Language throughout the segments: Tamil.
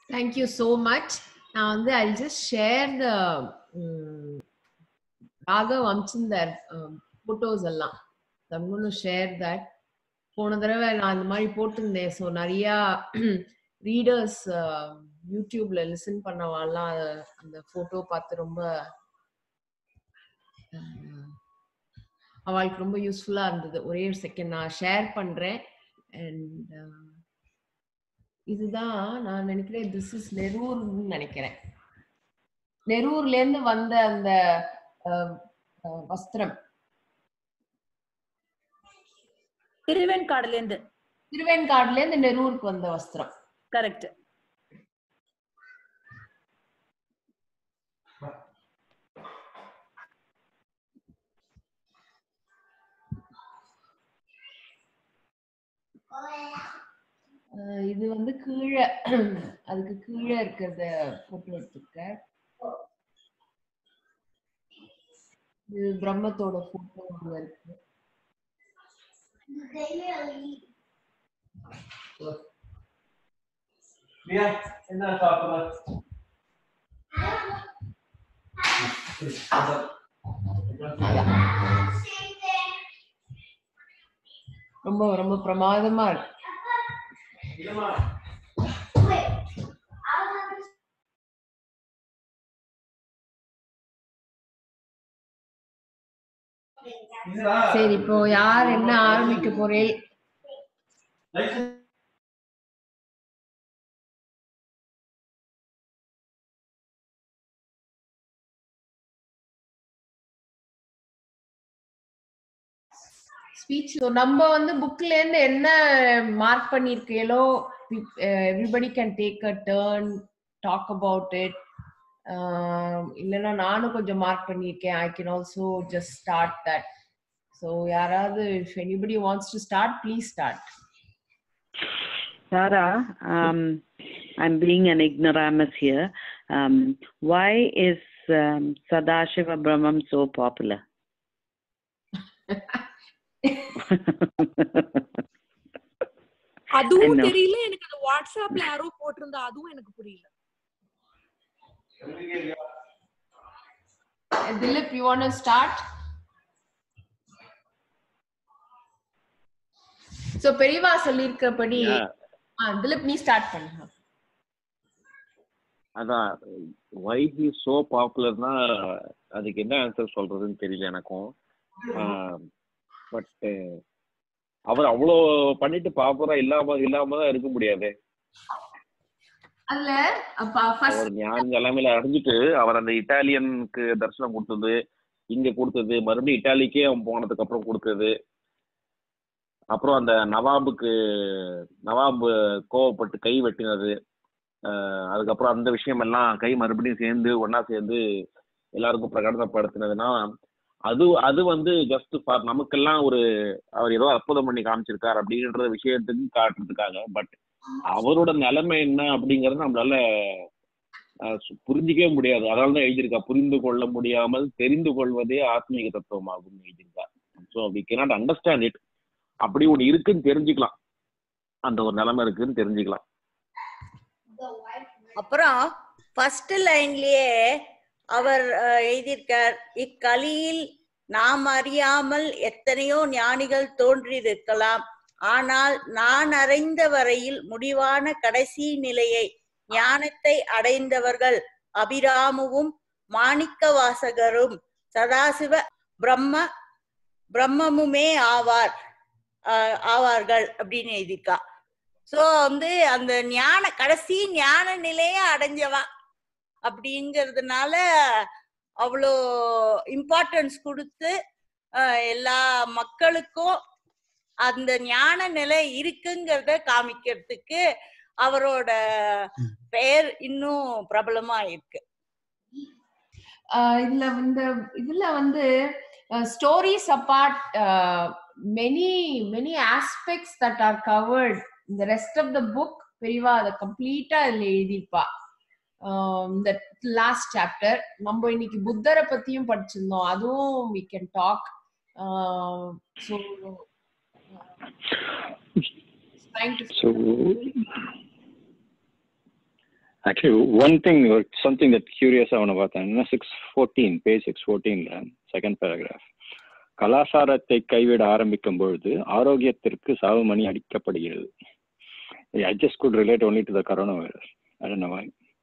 Thank you so much. Now, I'll just share the Raghav Amchindar photos எல்லாம். I'm going to share that. போன தடவை நான் அந்த மாதிரி போட்டிருந்தேன். ஸோ நிறையா ரீடர்ஸ் யூடியூப்ல லிசன் பண்ணவாலாம் அந்த ஃபோட்டோ பார்த்து ரொம்ப அவளுக்கு ரொம்ப யூஸ்ஃபுல்லா இருந்தது. ஒரே ஒரு செகண்ட் நான் ஷேர் பண்றேன். அண்ட் இதுதான் நான் நினைக்கிறேன், திஸ் இஸ் நெரூர்னு நினைக்கிறேன். நெரூர்ல இருந்து வந்த அந்த வஸ்திரம். திருவெண்காடுல இருந்து நெரூருக்கு வந்த வஸ்திரம். கரெக்ட். இது வந்து கீழே அதுக்கு கீழே இருக்கிறத போட்டோ எடுத்துருக்கேன். இது பிரம்மத்தோட போட்டோ அங்க இருக்கு. ரொம்ப ரொம்ப பிரமாதமா இருக்கு. சரி, இப்போ யார் என்ன ஆரம்பிக்க போறேன்? ஸ்பீச் நம்ம வந்து புக்ல இருந்து என்ன மார்க் பண்ணிருக்கீங்களோ, everybody can take a turn, talk about it. இல்லைன்னா நானும் கொஞ்சம் மார்க் பண்ணியிருக்கேன். I can also just start that. So யாராவது, if anybody wants to start, please start. Sarah, I'm being an ignoramus here. Why is Sadashiva Brahmam so popular? அதுவும் தெரியல எனக்கு. அந்த வாட்ஸ்அப்ல யாரோ போட்டிருந்தா அதுவும் எனக்கு புரியல. Dilip, you want to start? So பெரியவா சொல்லிருக்கபடி Dilip நீ ஸ்டார்ட் பண்ணு. அதான் why he is so popular னா அதுக்கு என்ன ஆன்சர் சொல்றதுன்னு தெரியல எனக்கும். பட் அவர் அவ்வளோ பண்ணிட்டு பாப்புலரா இல்லாம தான் இருக்க முடியாது. அவர் ஞான நிலைமையில அடைஞ்சிட்டு அவர் அந்த இட்டாலியனுக்கு தரிசனம் கொடுத்தது, இங்க கொடுத்தது, மறுபடியும் இட்டாலிக்கே அவன் போனதுக்கு அப்புறம் கொடுத்தது, அப்புறம் அந்த நவாபு கோவப்பட்டு கை வெட்டினது, அதுக்கப்புறம் அந்த விஷயம் எல்லாம் கை மறுபடியும் சேர்ந்து ஒன்னா சேர்ந்து எல்லாருக்கும் பிரகடனப்படுத்தினதுன்னா அது வந்து ஜஸ்ட் ஃபார் நமக்கெல்லாம் ஒரு அவர் ஏதோ அற்புதம் பண்ணி காமிச்சிருக்காரு அப்படின்ற விஷயத்துக்கு காட்டுறதுக்காக. பட் அவரோட நிலைமை என்ன அப்படிங்கறது நம்மளால புரிஞ்சிக்கவே முடியாது. அதனாலதான் எழுதியிருக்கா, புரிந்து கொள்ள முடியாமல் தெரிந்து கொள்வதே ஆத்மீக தத்துவம் ஆகும் எழுதியிருக்கா. So we cannot understand it. அப்படி ஒண்ணு இருக்குன்னு தெரிஞ்சுக்கலாம், அந்த ஒரு நிலைமை இருக்குன்னு தெரிஞ்சுக்கலாம். அப்புறம் ஃபர்ஸ்ட் லைன்லயே அவர் எழுதியிருக்கார், இக்கலியில் நாம் அறியாமல் எத்தனையோ ஞானிகள் தோன்றியிருக்கலாம், ஆனால் நான் அறிந்த வரையில் முடிவான கடைசி நிலையை ஞானத்தை அடைந்தவர்கள் அபிராமுவும் மாணிக்க வாசகரும் சதாசிவ பிரம்மமுமே ஆவார்கள் அப்படின்னு எழுதியிருக்கா. சோ வந்து அந்த கடைசி ஞான நிலைய அடைஞ்சவா அப்படிங்கிறதுனால அவ்வளோ இம்பார்ட்டன்ஸ் கொடுத்து எல்லா மக்களுக்கும் அந்த ஞான நிலை இருக்குங்கிறத காமிக்கிறதுக்கு அவரோட பெயர் இன்னும் பிரபலமா இருக்கு. இதுல வந்து stories apart, many aspects that are covered in the rest of the book. பெரியவா அதை கம்ப்ளீட்டா இதுல எழுதியிருப்பா. இந்த லாஸ்ட் சாப்டர் நம்ம இன்னைக்கு புத்தரை பத்தியும் படிச்சிருந்தோம், அதுவும் we can talk. So Actually, one thing, something that curious I want to பார்த்தேன் 614, page 614, second paragraph. கலாசாரத்தை கைவிட ஆரம்பிக்கும் பொழுது ஆரோக்கியத்திற்கு சாவுமணி அடிக்கப்படுகிறது. I just could relate only to the coronavirus. I don't know why.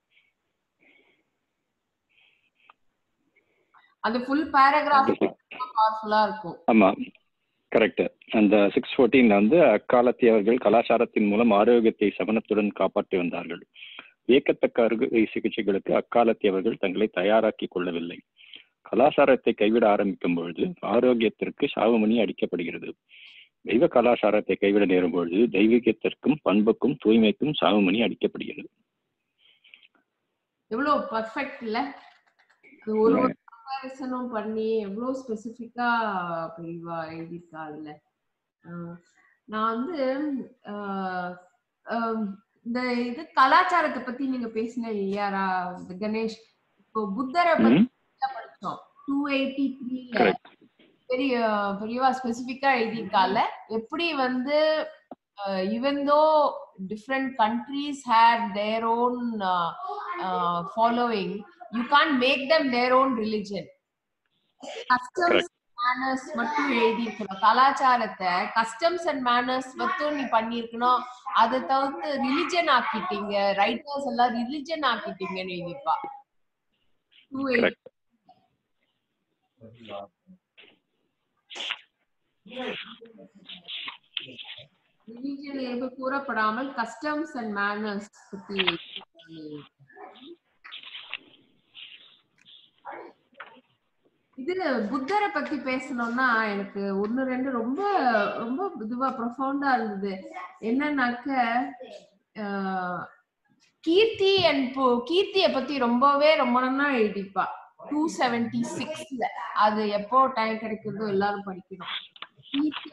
அந்த full paragraph பவர்ஃபுல்லா இருக்கும். ஆமா, கரெக்ட். அந்த 614 அக்காலத்தியவர்கள் கலாச்சாரத்தின் மூலம் ஆரோக்கியத்தை சமணத்துடன் காப்பாற்றி வந்தார்கள். வியக்கத்தக்க அறுவை சிகிச்சைகளுக்கு அக்காலத்தியவர்கள் தங்களை தயாராக்கி கொள்ளவில்லை. கலாச்சாரத்தை கைவிட ஆரம்பிக்கும் பொழுது ஆரோக்கியத்திற்கு சாவுமணி அடிக்கப்படுகிறது. தெய்வ கலாச்சாரத்தை கைவிட நேரும் பொழுது தெய்வீகத்திற்கும் பண்புக்கும் தூய்மைக்கும் சாவுமணி அடிக்கப்படுகிறது. எவ்வளவு பர்ஃபெக்ட் இல்ல? ஒரு கம்பேரிசனும் பண்ணி எவ்வளவு ஸ்பெசிபிக்கா பெரியவா எழுதியிருக்காங்கல்ல. நான் இந்த இது கலாச்சாரத்தை பத்தி நீங்க பேசின இல்லையா கணேஷ்? இப்போ புத்தரை பத்தி படிச்சோம் 283ல பெரியவா ஸ்பெசிபிக்கா எழுதியிருக்கால. எப்படி even though different countries had their own following, you can't make them their own religion. Customs manners மட்டும் எழுதியிருக்கணும். கலாச்சாரத்தை கஸ்டம்ஸ் அண்ட் மேனர்ஸ் மட்டும் நீ பண்ணிருக்கணும். அதை தவிர்த்து ரிலிஜன் ஆக்கிட்டீங்க, ரைட்டர்ஸ் எல்லாம் ரிலிஜன் ஆக்கிட்டீங்கன்னு எழுதிப்பா. ரிலிஜன் என்று கூறப்படாமல் கஸ்டம்ஸ் அண்ட் மேனர்ஸ் பத்தி இது புத்தரை பத்தி பேசணும்னா எனக்கு ஒன்னு ரெண்டு ரொம்ப ரொம்ப இதுவா ப்ரொஃபவுண்டா இருந்தது. என்னன்னாக்க கீர்த்திய பத்தி ரொம்ப நல்லா எழுதிப்பா 276ல. அது எப்போ டைம் கிடைக்கிறதோ எல்லாரும் படிக்கணும். கீர்த்தி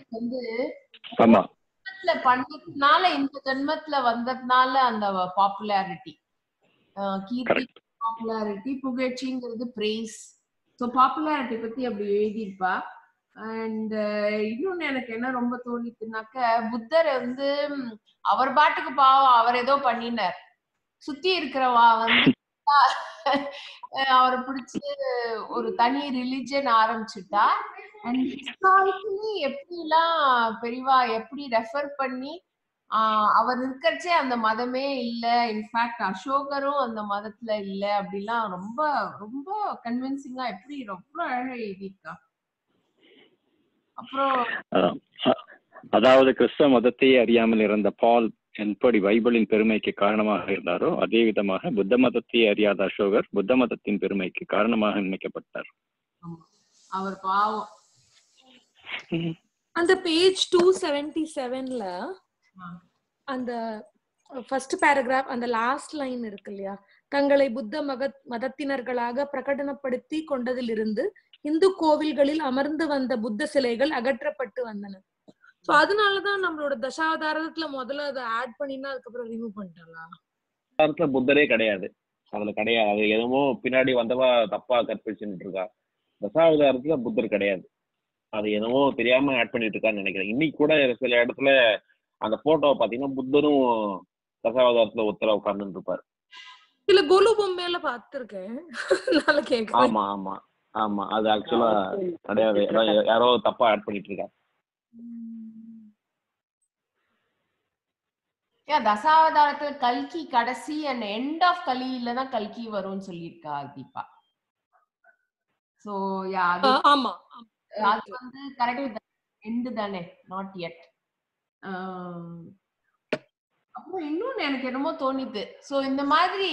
பண்ணதுனால இந்த ஜென்மத்துல வந்ததுனால அந்த பாப்புலாரிட்டி, கீர்த்தி பாப்புலாரிட்டி, புகழ்ச்சிங்கிறது பிரைஸ். ஸோ பாப்புலாரிட்டி பத்தி அப்படி எழுதியிருப்பா. அண்ட் இன்னொன்னு எனக்கு என்ன ரொம்ப தோணிச்சுனாக்க, புத்தர் அவர் பாட்டுக்கு பாவம் அவர் ஏதோ பண்ணினார், சுத்தி இருக்கிறவா அவரை பிடிச்சு ஒரு தனி ரிலிஜன் ஆரம்பிச்சுட்டா. அண்ட் ஹிஸ்டாரிக்கலி எப்படிலாம் பெரியவா எப்படி ரெஃபர் பண்ணி அவர் இருக்கிறச்சே அந்த மதமே இல்ல, இன்ஃபேக்ட் அசோகரும் அந்த மதத்துல இல்ல அப்படிலாம் ரொம்ப ரொம்ப கன்வின்சிங்கா எப்படி ரொம்ப அழகா எழுதியிருக்கா. அப்புறம் அதாவது கிறிஸ்தவ மதத்தையே அறியாமல் இருந்த பால் எப்படி பைபிளின் பெருமைக்கு காரணமாக இருந்தாரோ அதே விதமாக புத்த மதத்தையே அறியாத அசோகர் புத்த மதத்தின் பெருமைக்கு காரணமாக நினைக்கப்பட்டார். அவர் பாவம். அந்த பேஜ் 277ல அந்த ஃபர்ஸ்ட் பேராகிராஃப் அந்த லாஸ்ட் லைன் இருக்கு இல்லையா, தங்களை புத்த மதத்தினர்களாக பிரகடனப்படுத்தி கொண்டதிலிருந்து இந்து கோவில்களில் அமர்ந்து வந்த புத்த சிலைகள் அகற்றப்பட்டு வந்தன. சோ அதனாலதான் நம்மளோட தசாவதாரத்துல முதல்ல அதை ஆட் பண்ணினா அதுக்கப்புறம் ரிமூவ் பண்ணிட்டலாம். புத்தரே கிடையாது, அதுல கிடையாது. அது எதுவோ பின்னாடி வந்தவா தப்பா கற்பிச்சுட்டு இருக்கா. தசாவதாரத்துல புத்தர் கிடையாது, அது என்னவோ தெரியாம ஆட் பண்ணிட்டு இருக்கான்னு நினைக்கிறேன். இன்னைக்கு கூட சில இடத்துல அந்த போட்டோவை பாத்தீங்கன்னா புத்தரும் தசாவதாரத்துல ஒருத்தர உட்கார்ந்து இருப்பாரு. இல்ல கோலு பொம்மையில பாத்துருக்கேன். ஆமா ஆமா ஆமா, அது ஆக்சுவலா கிடையாது, யாரோ தப்பா ஆட் பண்ணிட்டு இருக்காங்க. தசாவதாரத்துல கல்கி கடைசி அண்ட் எண்ட் ஆஃப் கலியில தான் கல்கி வரும்னு சொல்லியிருக்கா தீபா. சோ யா, ஆமா அது கரெக்ட், எண்ட் தானே, நாட் yet. அப்புறம் இன்னொன்னு எனக்கு என்னமோ தோணிது. சோ இந்த மாதிரி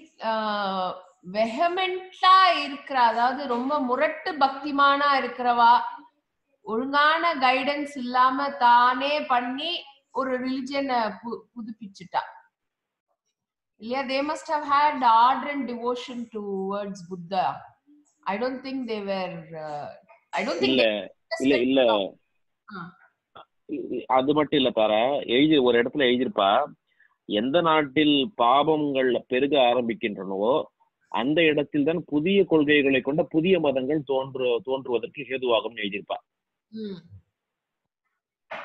வெஹமெண்டா இருக்கிற, அதாவது ரொம்ப முரட்டு பக்திமானா இருக்கிறவா ஒழுங்கான கைடன்ஸ் இல்லாம தானே பண்ணி ஒரு ரிலிஜனை புதுப்பிச்சுட்டா இல்லையா? They must have had ardent devotion towards Buddha. I don't think they were இல்ல அது மட்டும் இல்ல தார, ஒரு இடத்துல எழுதியிருப்பா, எந்த நாட்டில் பாபங்கள் பெருக ஆரம்பிக்கின்றனவோ அந்த இடத்தில் தான் புதிய கொள்கைகளை கொண்ட புதிய மதங்கள் தோன்றுவதற்கு ஹேதுவாகும் எழுதியிருப்பா.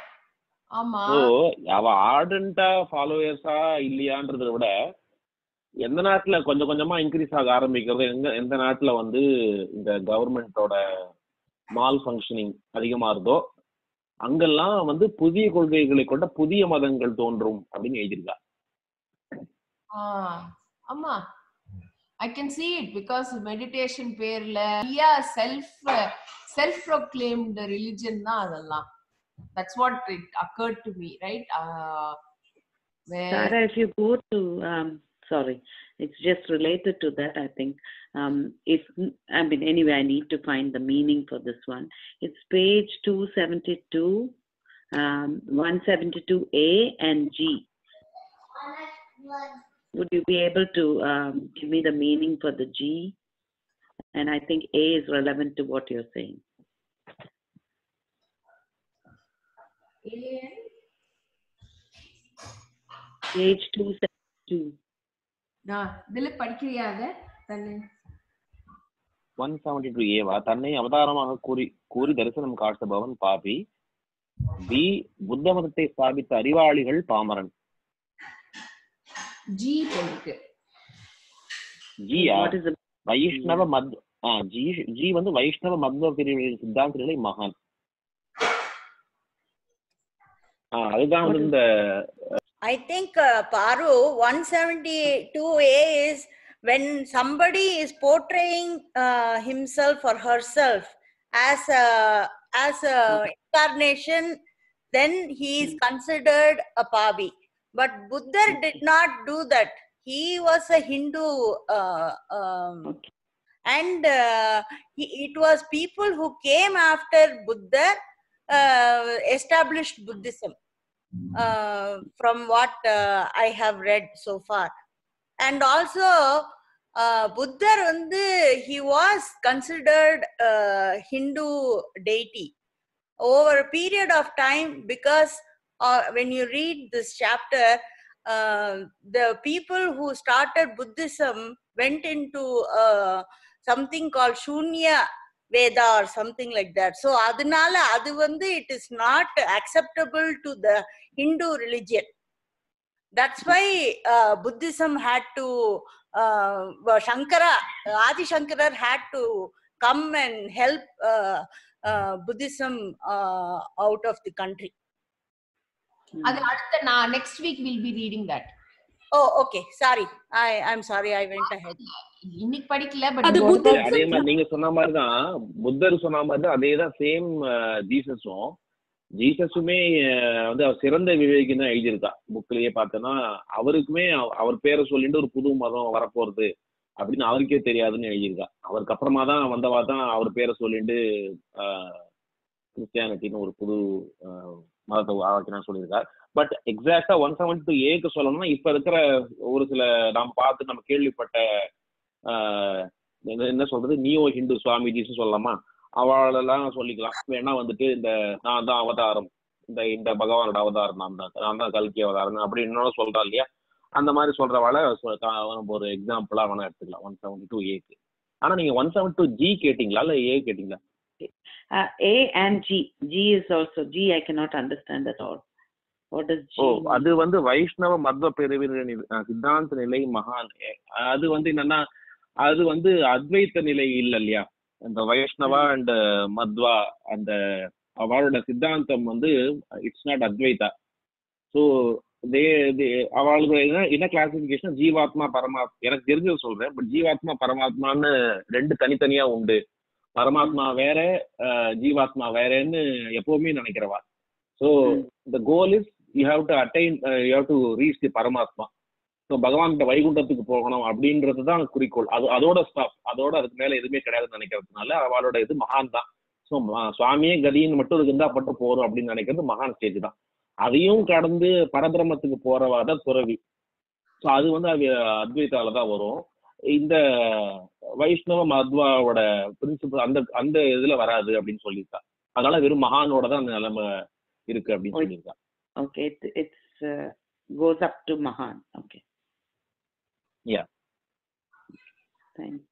அவ ஆர்டன்டா ஃபாலோவர்ஸா இல்லையான்றதை விட எந்த நாட்டுல கொஞ்சம் கொஞ்சமா இன்க்ரீஸ் ஆக ஆரம்பிக்கிறது, எந்த நாட்டுல வந்து இந்த கவர்மெண்டோட மால் ஃபங்க்ஷனிங் அதிகமா இருந்தோ அங்கெல்லாம் வந்து புதிய கொள்கைகளை கொண்ட புதிய மதங்கள் தோன்றும் அப்படின்னு எழுதியிருக்கா. ஆமா, I can see it because meditation பேர்ல self proclaimed religion தான் அதெல்லாம். That's what it occurred to me, right? Sarah, if you go to sorry, it's just related to that, I think. Anyway, I need to find the meaning for this one. It's page 272, 172A and G. Would you be able to give me the meaning for the G? And I think A is relevant to what you're saying. Page 272. இதுல படிக்கிறியா அத? 172A வா? தன்னை அவதாரமாக கூறி தரிசனம் காட்டுபவன் பாபி. பி, புத்த மதத்தை ஸ்தாபித்த அறிவாளிகள் பாமரன். ஜி போயிருக்கு. ஜியா வைஷ்ணவ ஜி வந்து வைஷ்ணவ மத்வ பிரிவுகளின் சித்தாந்த நிலை மகான். அதுதான் வந்து இந்த I think Paru 172A is when somebody is portraying himself or herself as a incarnation, then he is considered a Pavi. But Buddha did not do that. He was a Hindu, and it was people who came after Buddha established Buddhism. From what I have read so far. And also Buddha he was considered a Hindu deity over a period of time, because when you read this chapter, the people who started Buddhism went into something called Shunya Veda or something like that. So adunala adu it is not acceptable to the Hindu religion. That's why Buddhism had to Adi Shankara had to come and help Buddhism out of the country. Next week we'll be reading that. Oh, okay. Sorry. I'm sorry. I went ahead. இன்னைக்கு படிக்கல, பட் அதே மாதிரி நீங்க சொன்ன மாதிரிதான், புத்தர் சொன்ன மாதிரிதான் அதேதான் சேம். ஜீசஸுமே வந்து அவர் சிறந்த விவேகின்னு எழுதியிருக்கா புக்லயே பார்த்தோன்னா. அவருக்குமே அவர் பேரை சொல்லிட்டு ஒரு புது மதம் வரப்போறது அப்படின்னு அவருக்கே தெரியாதுன்னு எழுதியிருக்கா. அவருக்கு அப்புறமா தான் வந்தவா தான் அவர் பேரை சொல்லிட்டு கிறிஸ்டியானிட்டின்னு ஒரு புது மதத்தை ஆக்கினா சொல்லியிருக்காரு. பட் எக்ஸாக்டா 172A சொல்லணும்னா இப்ப இருக்கிற ஒரு சில நாம் பார்த்து நம்ம கேள்விப்பட்ட என்ன சொல்றது, நியோ ஹிந்து சுவாமிஜின்னு சொல்லலாமா, அவளெல்லாம் சொல்லிக்கலாம். வேணா வந்துட்டு இந்த நான் தான் அவதாரம், இந்த பகவானோட அவதாரம், நான் தான் கல்கி அவதாரம் அப்படி இன்னொன்னு சொல்றா இல்லையா, அந்த மாதிரி சொல்றவாள ஒரு எக்ஸாம்பிளா வேணா எடுத்துக்கலாம் 172A. ஆனா நீங்க 172G கேட்டீங்களா இல்ல A கேட்டீங்களா? A and G. G is also G. I cannot understand at all. What does G? அது வந்து வைஷ்ணவ மத்வ பிரிவின் சித்தாந்த நிலை மகான். அது வந்து என்னன்னா, அது வந்து அத்வைத்த நிலை இல்ல இல்லையா, அந்த வைஷ்ணவா அண்ட் மத்வா அந்த அவளோட சித்தாந்தம் வந்து இட்ஸ் நாட் அத்வைதா. ஸோ அவளுக்கு என்ன கிளாசிபிகேஷன், ஜீவாத்மா பரமாத்மா, எனக்கு தெரிஞ்சது சொல்றேன். பட் ஜீவாத்மா பரமாத்மான்னு ரெண்டு தனித்தனியா உண்டு. பரமாத்மா வேற, ஜீவாத்மா வேறன்னு எப்பவுமே நினைக்கிறவா. So the goal is you have to attain, you have to reach the Paramatma. So பகவான்கிட்ட வைகுண்டத்துக்கு போகணும் அப்படின்றது தான் குறிக்கோள். அதோட ஸ்டாப், அதோட அதுக்கு மேல எதுவுமே கிடையாதுன்னு நினைக்கிறதுனால அவளோட இது மகான் தான். ஸோ சுவாமியே கதின்னு மட்டும் இருந்தா பட்டு போறோம் அப்படின்னு நினைக்கிறது மகான் ஸ்டேஜ் தான். அதையும் கடந்து பரபிரமத்துக்கு போறவாதான் துறவி. ஸோ அது வந்து அது அத்வைத்தால தான் வரும். இந்த வைஷ்ணவ மத்வாவோட பிரின்சிபல் அந்த இதுல வராது அப்படின்னு சொல்லியிருக்கா. அதனால வெறும் மகானோட தான் அந்த நிலைமை இருக்கு அப்படின்னு சொல்லியிருக்கா. Okay, it's goes up to Mahan. Okay. Yeah. Thanks.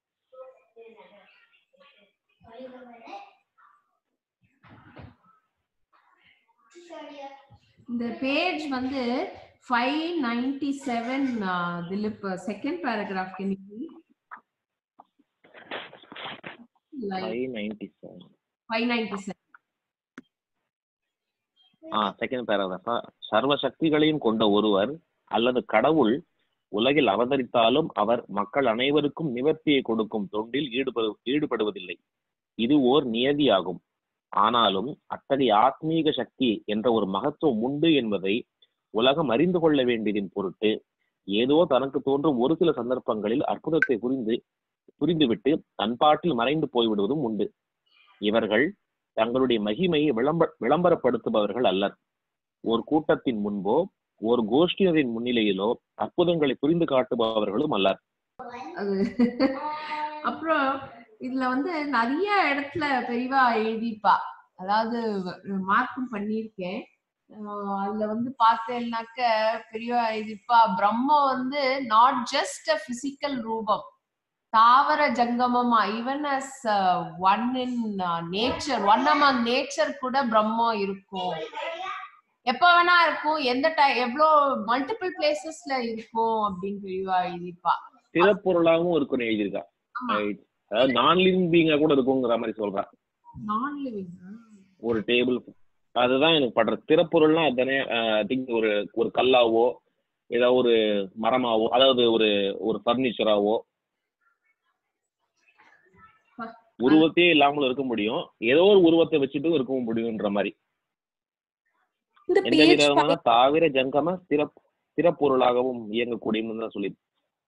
இந்த பேஜ் வந்து 597, Dilip, second paragraph, can you read? 597. 597. Second பேராகிராஃபா? சர்வ சக்திகளையும் கொண்ட ஒருவர் அல்லது கடவுள் உலகில் அவதரித்தாலும் அவர் மக்கள் அனைவருக்கும் நிவர்த்தியை கொடுக்கும் தொண்டில் ஈடுபடுவதில்லை. இது ஓர் நியதியாகும். ஆனாலும் அத்தகைய ஆத்மீக சக்தி என்ற ஒரு மகத்துவம் உண்டு என்பதை உலகம் அறிந்து கொள்ள வேண்டியதின் பொருட்டு ஏதோ தனக்கு தோன்றும் ஒரு சில சந்தர்ப்பங்களில் அற்புதத்தை புரிந்துவிட்டு தன்பாட்டில் மறைந்து போய்விடுவதும் உண்டு. இவர்கள் தங்களுடைய மகிமையை விளம்பரப்படுத்துபவர்கள் அல்லர். ஒரு கூட்டத்தின் முன்போ ஒரு கோஷ்டியரின் முன்னிலையிலோ அற்புதங்களை புரிந்து காட்டுபவர்களும் அல்லர். அப்புறம் இதுல நிறைய இடத்துல பெரியவா எழுதிப்பா, அதாவது மார்க்கும் பண்ணியிருக்கேன். அதுல பார்த்தேன்னாக்க பெரியவா எழுதிப்பா, பிரம்மம் நாட் ஜஸ்ட் அ பிசிக்கல் ரூபம், தாவர ஜங்கமமா, even as one in nature, one among nature கூட பிரம்மம் இருக்கும். எப்ப வேணா இருக்கும், எந்த எவ்வளோ மல்டிபிள் பிளேசஸ்ல இருக்கும் அப்படின்னு பெரியவா எழுதிப்பா. திறப்பொருளாகவும் இருக்குன்னு எழுதியிருக்கா. அதாவது நான் லிவிங் பீங்கா கூட இருக்குங்கிற மாதிரி சொல்றா. நான் லிவிங் ஒரு டேபிள், அதுதான் எனக்கு படுற திறப்பொருள்னா அதானே. ஒரு கல்லாவோ ஏதாவது ஒரு மரமாவோ, அதாவது ஒரு பர்னிச்சராவோ உருவத்தையே இல்லாமல் இருக்க முடியும், ஏதோ ஒரு உருவத்தை வச்சுட்டு இருக்க முடியும்ன்ற மாதிரி. எந்த விதமான தாவிர ஜங்கம திறப்பொருளாகவும் இயங்கக்கூடியன்னு தான் சொல்லி.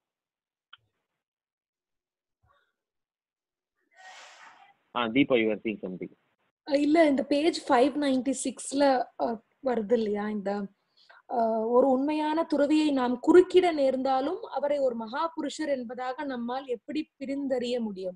Deepa, you are seeing something. இல்ல, இந்த பேஜ் 596ல வருது இல்லையா, இந்த ஒரு உண்மையான துறவியை நாம் குறுக்கிட நேர்ந்தாலும் அவரை ஒரு மகா புருஷர் என்பதாக நம்மால் எப்படி பிரிந்தறிய முடியும்?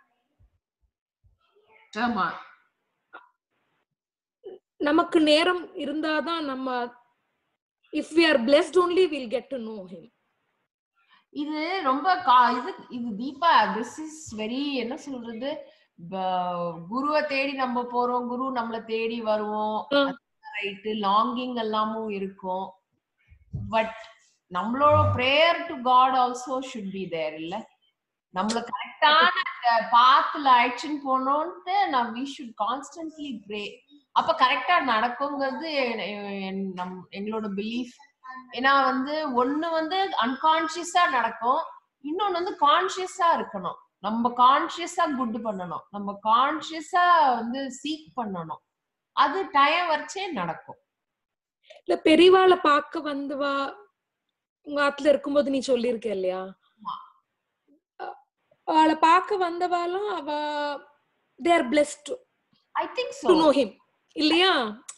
நமக்கு நேரம் இருந்தாதான் நம்ம, if we are blessed only we'll get to know him. இது ரொம்ப இது தீபா, this is very, என்ன சொல்றது, குருவை தேடி நம்ம போறோம், குரு நம்மளை தேடி வருவோம், ரைட்டு, லாங்கிங் எல்லாமும் இருக்கும். பட் நம்மளோட prayer to God also should be there இல்ல. நம்மள கரெக்டான பாத்துல அழைச்சுன்னு போனோம்ட்டு we should constantly pray. அப்ப கரெக்டா நடக்குங்கிறது எங்களோட பிலீஃப். ஏன்னா ஒண்ணு அன்கான்சியஸா நடக்கும், இன்னொன்னு கான்சியஸா இருக்கணும். நம்ம கான்சியஸா குட் பண்ணணும், நம்ம கான்சியஸா சீக் பண்ணணும். அது டைம் வச்சே நடக்கும். இல்ல, பெரியவாளை பார்க்க வந்தவா உங்க ஆத்துல இருக்கும்போது நீ சொல்லிருக்க இல்லையா, அவளை பார்க்க வந்தவாலும் அவ they are blessed I think so to know him இல்லையா?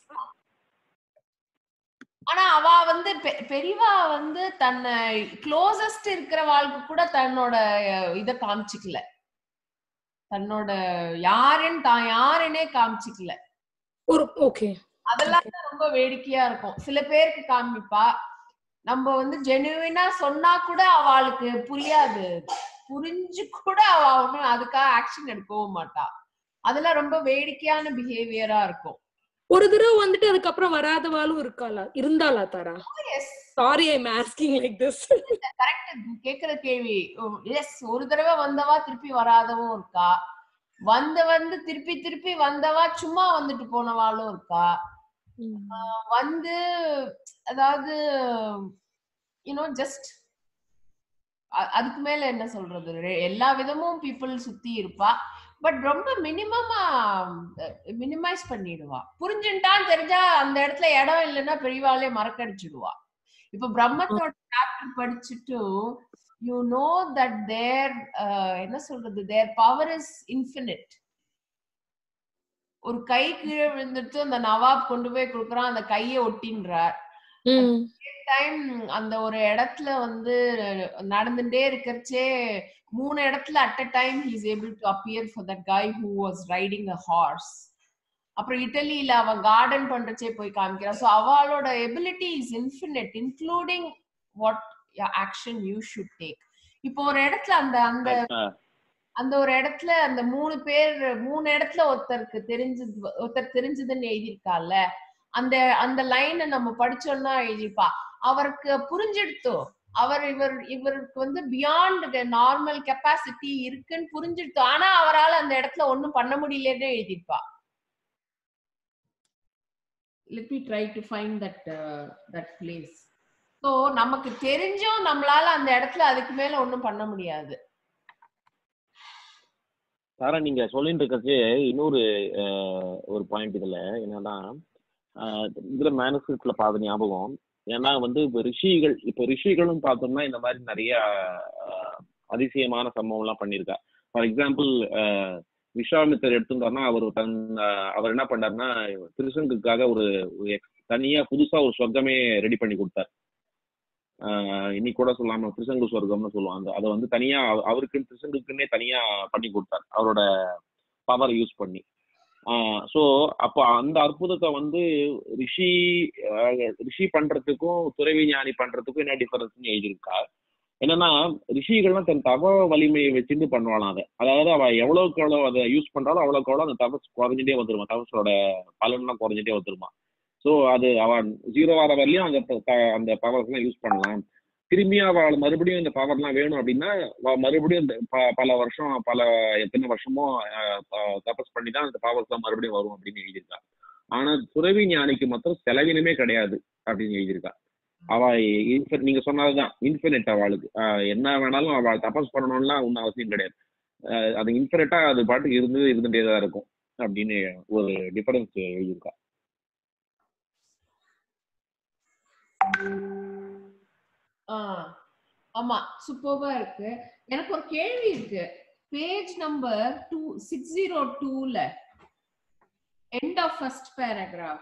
ஆனா அவ பெரியவா தன்னை க்ளோசஸ்ட் இருக்கிற வாழ்க்கை கூட தன்னோட இத காமிச்சிக்கல, தன்னோட யாருன்னே காமிச்சிக்கல. ஓகே, அதெல்லாம் ரொம்ப வேடிக்கையா இருக்கும். சில பேருக்கு காமிப்பா, நம்ம ஜெனுவினா சொன்னா கூட அவளுக்கு புரியாது, புரிஞ்சு கூட அவ ஒன்னும் அதுக்காக ஆக்ஷன் எடுக்கவும் மாட்டா. அதெல்லாம் ரொம்ப வேடிக்கையான பிஹேவியரா இருக்கும். ஒரு தடவை அதுக்கப்புறம் வராதவாளும் இருந்தாளா Tara? Sorry, I am asking like this. Correct, கேக்குற கேள்வி. எஸ், ஒரு தடவை வந்தவா திருப்பி வராதவும் இருக்கா, திருப்பி திருப்பி வந்தவா சும்மா வந்துட்டு போனவாளும் இருக்கா. அதாவது ஜஸ்ட் அதுக்கு மேல என்ன சொல்றது, எல்லா விதமும் பீப்புள் சுத்தி இருப்பா. பட் ரொம்ப மினிமைஸ் பண்ணிடுவா. புரிஞ்சுட்டான்னு தெரிஞ்சா அந்த இடத்துல இடம் இல்லைன்னா பெரியவாளே மறக்கடிச்சிடுவா. இப்ப பிரம்மத்தோட சாப்டர் படிச்சுட்டு யூ நோ தட் தேர் என்ன சொல்றது, தேர் பவர் இஸ் இன்ஃபினிட். ஒரு கை கீழே விழுந்துட்டு அந்த நவாப் கொண்டு போய் கொடுக்குறான், அந்த கையை ஒட்டின்றார். டைம் அந்த ஒரு இடத்துல நடந்துட்டே இருக்கிறச்சே 3 இடத்துல at a time he is able to appear for that guy who was riding a horse. அப்புறம் இட்டலியில அவன் கார்டன் பண்றச்சே போய் காமிக்கிறான். ஸோ அவளோட ability is infinite, including what action you should take. இப்போ ஒரு இடத்துல அந்த ஒரு இடத்துல அந்த 3 இடத்துல ஒருத்தர் தெரிஞ்சதுன்னு எழுதியிருக்கால, அந்த லைனை நம்ம படிச்சோம்னா எழுதிப்பா, அவருக்கு புரிஞ்சிடுத்து இவருக்கு வந்து பியாண்ட் நார்மல் கெப்பாசிட்டி இருக்குன்னு புரிஞ்சிடுத்து. ஆனா அவரால் அந்த இடத்துல ஒண்ணும் பண்ண முடியலன்னு எழுதியிருப்பா. Let me try to find that place. So நமக்கு தெரிஞ்சும் நம்மளால அந்த இடத்துல அதுக்கு மேல ஒண்ணும் பண்ண முடியாது. சாரா நீங்க சொல்லிட்டு இருக்கிறது இன்னொரு ஒரு பாயிண்ட் இதுல என்னன்னா, இதுல மேனுஸ்கிரிப்ட்ல பார்த்த ஞாபகம். ஏன்னா வந்து இப்போ ரிஷிகளும் பார்த்தோம்னா இந்த மாதிரி நிறைய அதிசயமான சம்பவம் எல்லாம் பண்ணியிருக்கா. ஃபார் எக்ஸாம்பிள் விஸ்வாமித்தர் எடுத்துட்டோம்னா அவர் என்ன பண்ணாருன்னா திருசங்குக்காக ஒரு தனியா புதுசா ஒரு சொர்க்கமே ரெடி பண்ணி கொடுத்தார். இன்னைக்கு கூட சொல்லாம திருசங்கு சொர்க்கம்னு சொல்லுவாங்க. அதை வந்து தனியா அவருக்கு திருசங்குக்குன்னே தனியா பண்ணி கொடுத்தார் அவரோட பவர் யூஸ் பண்ணி. ஸோ அப்போ அந்த அற்புதத்தை வந்து ரிஷி பண்றதுக்கும் துறவி ஞானி பண்றதுக்கும் என்ன டிஃபரன்ஸ்ன்னு எழுதியிருக்கா. என்னன்னா ரிஷிகள்லாம் தன் தவ வலிமையை வச்சுட்டு பண்ணுவாளாம். அதாவது அவ எவ்வளவுக்கு எவ்வளோ அதை யூஸ் பண்றாலும் அவ்வளோக்கு எவ்வளோ அந்த தபஸ் குறைஞ்சிட்டே வந்துருமா, தபஸோட பலன்லாம் குறைஞ்சிட்டே வந்துருமா. ஸோ அது அவன் 0 ஆற வரலையும் அந்த பவர்ஸ் எல்லாம் யூஸ் பண்ணலாம். திரும்பியும் அவள் மறுபடியும் இந்த பவர்லாம் வேணும் அப்படின்னா மறுபடியும் பல வருஷம் எத்தனை வருஷமோ தபஸ் பண்ணி தான் அந்த பவர்ஸ் எல்லாம் மறுபடியும் வரும் அப்படின்னு எழுதியிருக்கா. ஆனா துறவி ஞானிக்கு மாத்திரம் செலவினமே கிடையாது அப்படின்னு எழுதியிருக்கா. அவ நீங்க சொன்னதுதான் இன்ஃபினிட். அவளுக்கு என்ன வேணாலும் அவள் தபஸ் பண்ணணும்லாம் ஒன்றும் அவசியம் கிடையாது. அது இன்ஃபினிட்டா அது பாட்டுக்கு இருந்துட்டேதான் இருக்கும் அப்படின்னு ஒரு டிஃபரன்ஸ் எழுதியிருக்கா. ஆமா, சூப்பர்வா இருக்கு. எனக்கு ஒரு கேள்வி இருக்கு. பேஜ் நம்பர் 602ல எண்ட் ஆஃப் ஃபர்ஸ்ட் பேராகிராஃப்.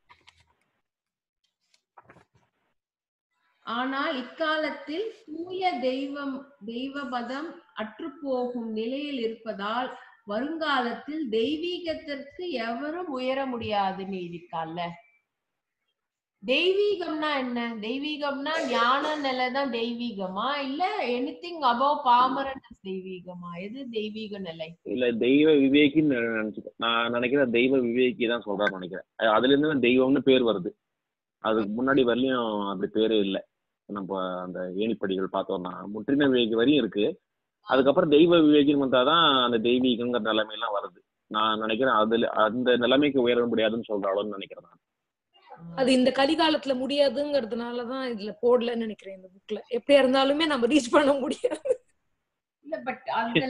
ஆனால் இக்காலத்தில் தூய தெய்வபதம் அற்றுப்போகும் நிலையில் இருப்பதால் வருங்காலத்தில் தெய்வீகத்திற்கு எவரும் உயர முடியாதுன்னு எழுதியிருக்கால. தெய்வீகம்னா என்ன? தெய்வீகம்னா ஞான நிலைதான் தெய்வீகமா, இல்ல எனிதிங் அபவ் பாமரன் தெய்வீகமா? எது தெய்வீக நிலை? இல்ல தெய்வ விவேகின்னு நான் நினைக்கிறேன். தெய்வ விவேகி தான் சொல்றான்னு நினைக்கிறேன். அதுல இருந்து தெய்வம்னு பேர் வருது. அதுக்கு முன்னாடி வரலையும் அப்படி பேரே இல்லை. நம்ம அந்த ஏணிப்படிகள் பார்த்தோம்னா முற்றின விவேகி வரையும் இருக்கு. அதுக்கப்புறம் தெய்வ விவேகின்னு வந்தாதான் அந்த தெய்வீகங்கிற நிலைமையெல்லாம் வருது. நான் நினைக்கிறேன் அதுல அந்த நிலைமைக்கு உயர முடியாதுன்னு சொல்றாளோன்னு நினைக்கிறேன் நான். அது இந்த கலிகாலத்துல முடியாதுங்கிறதுனாலதான் இதுல போடலன்னு நினைக்கிறேன் இந்த புக்ல. எப்படியா இருந்தாலுமே நம்ம ரீச் பண்ண முடியாது. இல்ல பட் அந்த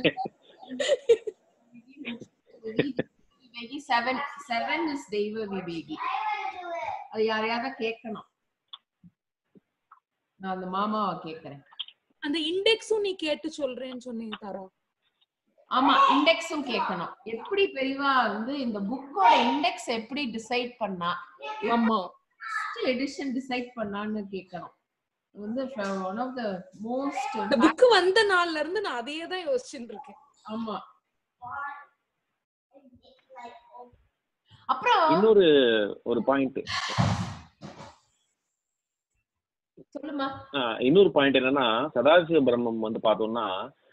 7 இஸ் தெய்வ விவேகி. அது யாரையாவது கேட்கணும். நான் அந்த மாமாவை கேட்கிறேன். அந்த இண்டெக்ஸும் நீ கேட்டு சொல்றேன்னு சொன்னீங்க தாரா. ஆமா, இண்டெக்ஸும் கேட்கணும். எப்படி பெரியவா வந்து இந்த புக்கோட இண்டெக்ஸ் எப்படி டிசைட் பண்ணா, ஆமா எடிஷன் டிசைட் பண்ணான்னு கேட்கணும். வந்து ஒன் ஆஃப் தி மோஸ்ட் இந்த புக் வந்த நாள்ல இருந்து நான் அதையே தான் யோசிச்சுட்டு இருக்கேன். ஆமா. அப்புறம் இன்னொரு ஒரு பாயிண்ட் சொல்லுமா. இன்னொரு பாயிண்ட் என்னன்னா, சதாசிவ பிரம்மம் வந்து பார்த்தோம்னா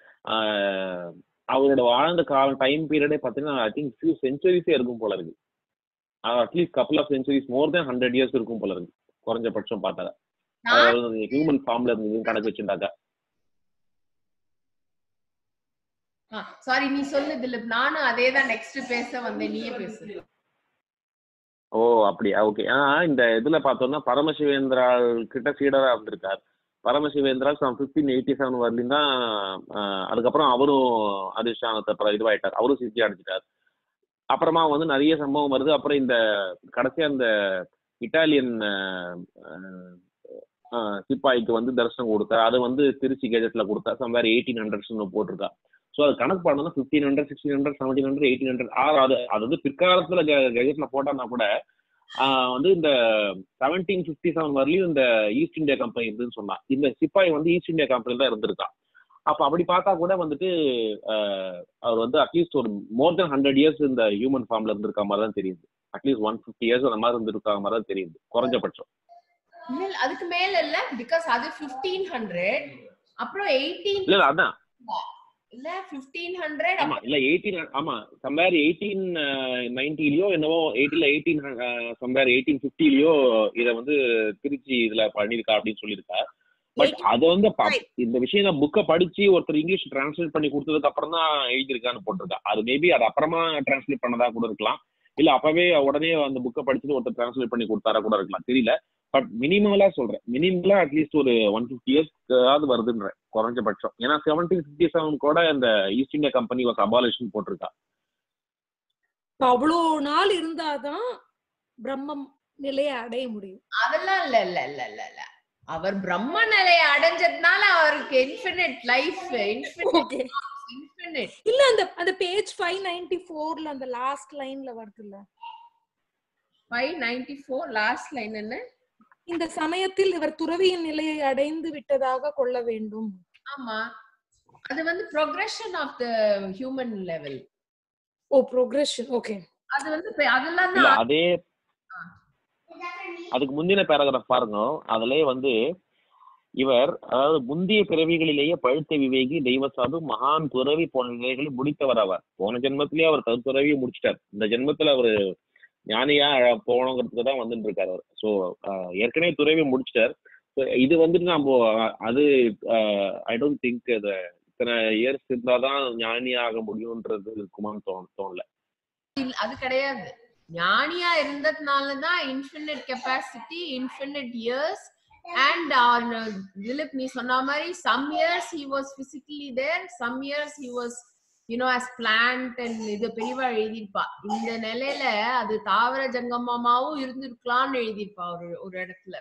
அவரோட வாழ்ந்த டைம் பீரியடே பார்த்தீங்கன்னா ஐ திங்க் ஃபியூ சென்ச்சுரிஸே இருக்கும் போல இருக்கு. At least couple of centuries, more than 100 years இருக்கும் போல இருக்கு குறைஞ்சபட்சம் பார்த்தாங்க. அதாவது ஹியூமன் ஃபார்ம்ல இருந்து கணக்கு வச்சுட்டாங்க. சாரி, நீ சொல்லு திலீப். நானும் அதேதான் நெக்ஸ்ட் பேச வந்தேன், நீயே பேசு. ஓ அப்படியா, ஓகே. இந்த இதுல பார்த்தோம்னா பரமசிவேந்திரா கிட்ட ஃபீடரா இருந்திருக்கார். பரமசிவேந்திரா 1587 வரலையும் தான். அதுக்கப்புறம் அவரும் அதிர்ஷ்டானத்தை இதுவாயிட்டார், அவரும் சித்தி அடைஞ்சிட்டார். அப்புறமா வந்து நிறைய சம்பவம் வருது. அப்புறம் இந்த கடைசியா இந்த இட்டாலியன் சிப்பாய்க்கு வந்து தரிசனம் கொடுத்தார். அது வந்து திருச்சி கெஜெட்ல கொடுத்தா சம்வேர் 1800s போட்டிருக்கா. ஸோ அது கணக்கு பண்ணணும் 1500, 1600, 1700, 1800. அது வந்து பிற்காலத்துல கெஜெட்ல போட்டான்னா கூட வந்து இந்த 1757 வரலையும் இந்த ஈஸ்ட் இந்தியா கம்பெனி இருந்துன்னு சொன்னா. இந்த சிப்பாய் வந்து ஈஸ்ட் இந்தியா கம்பெனி தான் இருந்திருக்கா. அப்ப அப்படி பார்த்தா கூட வந்துட்டு அவர் வந்து அட்லீஸ்ட் ஒரு மோர் தென் 100 years இந்த ஹியூமன் ஃபார்ம்ல இருந்திருக்க மாதிரி தான் தெரியுது. அட்லீஸ்ட் 150 years அந்த மாதிரி இருந்திருக்க மாதிரி தான் தெரியுது குறைஞ்சபட்சம். அதுக்கு மேல இல்ல, பிகாஸ் அது 1500 அப்புறம் 18. இல்ல அதான் இல்ல 1500 ஆமா இல்ல 18 ஆமா சம்வேர் 1890லயோ என்னவோ 18 சம்வேர் 1850லயோ இத வந்து திருச்சி இதுல பண்ணிருக்கா அப்படின்னு சொல்லியிருக்கா. பட் அது வந்து இந்த விஷயம் தான் புக்கை படிச்சு ஒருத்தர் இங்கிலீஷ் டிரான்ஸ்லேட் பண்ணி கொடுத்ததுக்கு அப்புறம் தான் எழுதியிருக்கான்னு போட்டிருக்கா. அது மேபி அது அப்புறமா டிரான்ஸ்லேட் பண்ணதா கூட இருக்கலாம், இல்ல அப்பவே உடனே அந்த புக்கை படிச்சுட்டு ஒருத்தர் டிரான்ஸ்லேட் பண்ணி கொடுத்தாரா கூட இருக்கலாம், தெரியல. பட் மினிமலா சொல்றேன், மினிமலா அட்லீஸ்ட் ஒரு 150 இயர்ஸ்க்காவது வருதுன்ற குறைஞ்சபட்சம். ஏன்னா 1757 கூட இந்த East India Company was abolition போட்டிருக்கா. அவ்வளோ நாள் இருந்தாதான் பிரம்மம் நிலையை அடைய முடியும். அதெல்லாம் இல்ல இல்ல இல்ல இல்ல இல்ல அவர் பிரம்ம நிலையை அடைஞ்சதுனால அவருக்கு இன்ஃபினிட் லைஃப், இன்ஃபினிட் இல்ல அந்த பேஜ் 594ல அந்த லாஸ்ட் லைன்ல வருதுல்ல, 594 லாஸ்ட் லைன் என்ன? இந்த சமயத்தில் இவர் துறவியின் நிலையை அடைந்து விட்டதாக கொள்ள வேண்டும். ஆமா, அது வந்து progression of the human level. Oh progression, okay. அது வந்து அதெல்லாம் இல்ல தான் அதே அதுக்கு முந்தின பேராகிராஃப் பாருங்க, அதுலயே வந்து இவர் அதாவது முந்தைய பிறவிகளிலேயே பழுத்த விவேகி தெய்வ சாது மகான் துறவி போன நிலைகளை முடித்தவர். அவர் போன ஜென்மத்திலேயே அவர் துறவியை முடிச்சிட்டார், இந்த ஜென்மத்துல அவரு ஞானியா போகணுங்கிறதுக்கு தான் வந்துட்டு இருக்காரு அவர். ஸோ ஏற்கனவே துறவி முடிச்சிட்டார். இது வந்துட்டு நம்ம அது ஐ டோன்ட் திங்க் இத்தனை இயர்ஸ் இருந்தாதான் ஞானியா ஆக முடியும்ன்றது இருக்குமான்னு தோணல. அது கிடையாது. ஞானியா இருந்ததுனாலதான் infinite capacity, infinite years. And Dilip நீ சொன்ன மாதிரி some years he was physically there, some years he was as plant. and இது பெரியவா எழுதியிருப்பா, இந்த நிலையில அது தாவர ஜங்கமமாவும் இருந்திருக்கலாம்னு எழுதியிருப்பா ஒரு இடத்துல.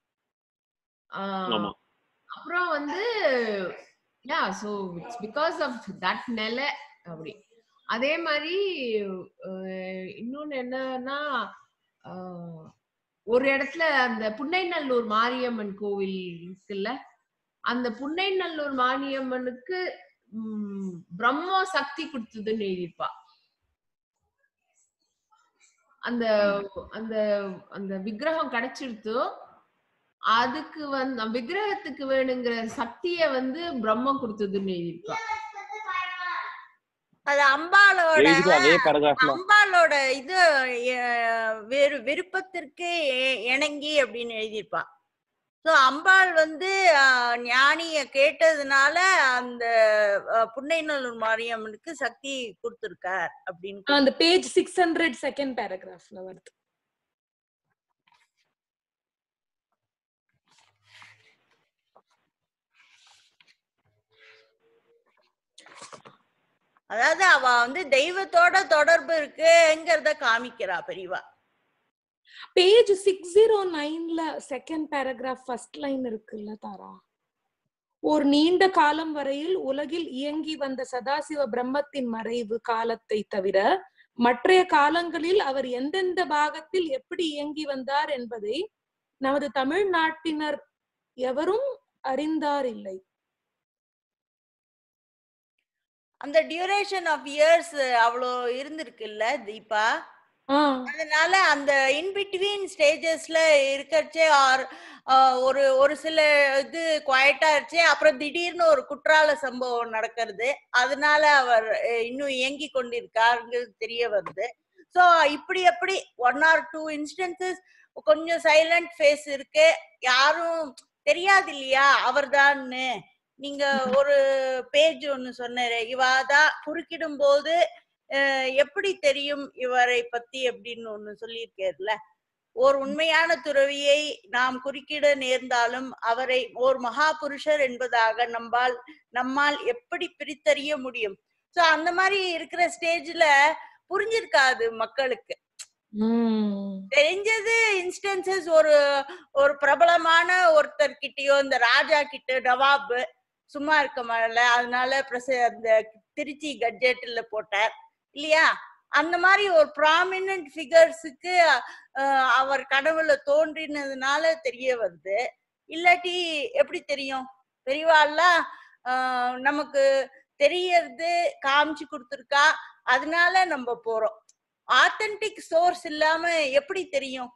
அப்புறம் வந்து so it's because of that நிலை அப்படி. அதே மாதிரி இன்னொன்னு என்னன்னா, ஒரு இடத்துல அந்த புன்னைநல்லூர் மாரியம்மன் கோவில் இருக்குல்ல, அந்த புன்னைநல்லூர் மாரியம்மனுக்கு பிரம்ம சக்தி கொடுத்ததுன்னு எழுதியிருப்பா. அந்த அந்த அந்த விக்கிரகம் கிடைச்சிருத்தோ அதுக்கு வந்து விக்கிரகத்துக்கு வேணுங்கிற சக்திய வந்து பிரம்ம கொடுத்ததுன்னு எழுதியிருப்பா. அது அம்பாளோட இது விருப்பத்திற்கு இணங்கி அப்படின்னு எழுதியிருப்பா. சோ அம்பாள் வந்து ஞானிய கேட்டதுனால அந்த புன்னைநல்லூர் மாரியம்மனுக்கு சக்தி கொடுத்திருக்கார் அப்படின்னு அந்த பேஜ் 600 செகண்ட் பேராகிராஃப்ல வருது. அதாவது அவ வந்து தெய்வத்தோட தொடர்பு இருக்குங்கிறத காமிக்கிறா பெரியவா. பேஜ் 609ல செகண்ட் பேராகிராஃப் ஃபர்ஸ்ட் லைன் இருக்குல்ல தாரா, ஒரு நீண்ட காலம் வரையில் உலகில் இயங்கி வந்த சதாசிவ பிரம்மத்தின் மறைவு காலத்தை தவிர மற்றைய காலங்களில் அவர் எந்தெந்த பாகத்தில் எப்படி இயங்கி வந்தார் என்பதை நமது தமிழ்நாட்டினர் எவரும் அறிந்தார் இல்லை. அந்த டியூரேஷன் ஆஃப் இயர்ஸ் அவ்வளோ இருந்திருக்குல்ல தீபா, அதனால அந்த இன்பிட்வீன் ஸ்டேஜஸ்ல இருக்கச்சே ஒரு சில இது குவாய்ட்டா இருச்சு, அப்புறம் திடீர்னு ஒரு குற்றால சம்பவம் நடக்கிறது, அதனால அவர் இன்னும் இயங்கி கொண்டிருக்காருங்கிறது தெரிய வருது. ஸோ இப்படி எப்படி 1 or 2 இன்ஸ்டன்சஸ் கொஞ்சம் சைலண்ட் ஃபேஸ் இருக்கு, யாரும் தெரியாது இல்லையா அவர் தான்னு. நீங்க ஒரு பேஜ் ஒண்ணு சொன்னாரு, இவாதான் குறுக்கிடும் போது எப்படி தெரியும் இவரை பத்தி அப்படின்னு ஒண்ணு சொல்லியிருக்காருல. ஓர் உண்மையான துறவியை நாம் குறுக்கிட நேர்ந்தாலும் அவரை ஓர் மகா புருஷர் என்பதாக நம்மால் எப்படி பிரித்தறிய முடியும்? சோ அந்த மாதிரி இருக்கிற ஸ்டேஜ்ல புரிஞ்சிருக்காது மக்களுக்கு. தெரிஞ்சது இன்ஸ்டன்சஸ் ஒரு பிரபலமான ஒருத்தர் கிட்டயோ, இந்த ராஜா கிட்ட நவாப் சும்மா இருக்க மாட்டல, அதனால அந்த திருச்சி கட்ஜெட்ல போட்டார் இல்லையா, அந்த மாதிரி ஒரு ப்ராமினன்ட் ஃபிகர்ஸுக்கு அவர் கனவுல தோன்றினதுனால தெரிய வருது. இல்லாட்டி எப்படி தெரியும்? பெரியவாள்லாம் நமக்கு தெரியறது காமிச்சு கொடுத்துருக்கா, அதனால நம்ம போறோம். ஆத்தென்டிக் சோர்ஸ் இல்லாம எப்படி தெரியும்?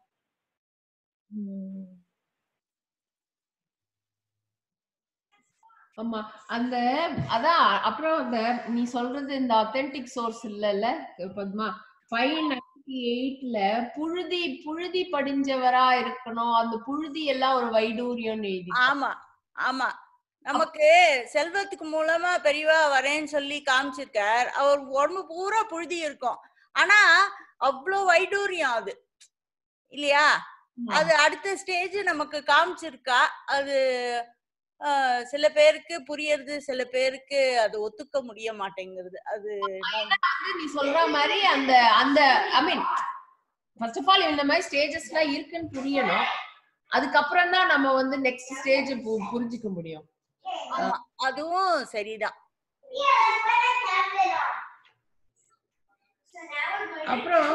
ஆமா அந்த அதான் அப்புறம் அந்த நீ சொல்றது இந்த அத்தென்டிக் சோர்ஸ் இல்லல்ல பத்மா 598ல புழுதி புழுதி படிஞ்சவரா இருக்கணும், அந்த புழுதி எல்லாம் ஒரு வைடூரியம் எழுதி. ஆமா ஆமா நமக்கு செல்வத்துக்கு மூலமா பெரியவா வரேன்னு சொல்லி காமிச்சிருக்கார். அவர் உடம்பு பூரா புழுதி இருக்கும், ஆனா அவ்வளவு வைடூரியம் அது இல்லையா? அது அடுத்த ஸ்டேஜ் நமக்கு காமிச்சிருக்கா. அது சில பேருக்கு புரியறது, சில பேருக்கு அது ஒத்துக்க முடிய மாட்டேங்குது. அது நீ சொல்ற மாதிரி அந்த அந்த I mean first of all இந்த மாதிரி ஸ்டேஜஸ்லாம் இருக்குன்னு புரியணும். அதுக்கப்புறம் தான் நம்ம வந்து நெக்ஸ்ட் ஸ்டேஜ் புரிஞ்சுக்க முடியும். ஆமா அதுவும் சரிதான். அப்புறம்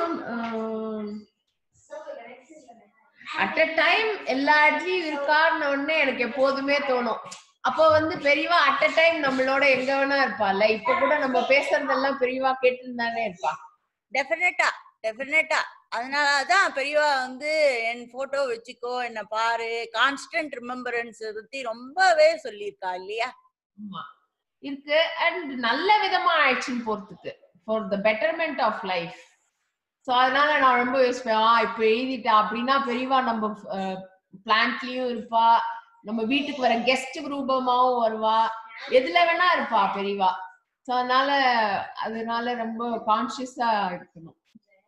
அட் அ டைம் எல்லா இடத்துலயும் இருக்காருன்னு உடனே எனக்கு எப்போதுமே தோணும். அப்போ வந்து பெரியவா அட் அ டைம் நம்மளோட எங்க வேணா இருப்பாள்ல. இப்ப கூட நம்ம பேசுறதெல்லாம் பெரியவா கேட்டுருந்தானே இருப்பா. டெஃபினட்டா டெஃபினட்டா. அதனாலதான் பெரியவா வந்து என் போட்டோ வச்சுக்கோ, என்ன பாரு, கான்ஸ்டன்ட் ரிமெம்பரன்ஸ் பத்தி ரொம்பவே சொல்லியிருக்கா இல்லையா? ஆமா இருக்கு. அண்ட் நல்ல விதமா ஆயிடுச்சுன்னு போறதுக்கு for the betterment of life. So அதனால நான் ரொம்ப யோசிப்பேன், இப்ப எழுதிட்டா அப்படின்னா பெரியவா நம்ம பிளான்ட்லயும் இருப்பா, நம்ம வீட்டுக்கு வர கெஸ்ட் ரூபமாவும் வருவா, எதுல வேணா இருப்பா பெரியவா. ஸோ அதனால ரொம்ப கான்சியஸா இருக்கணும்.